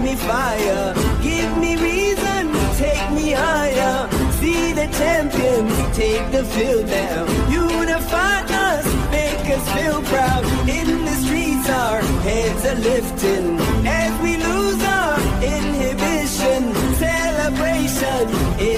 me fire. Give me reason, take me higher. See the champions take the field now. Unify us, make us feel proud. In the streets our heads are lifting.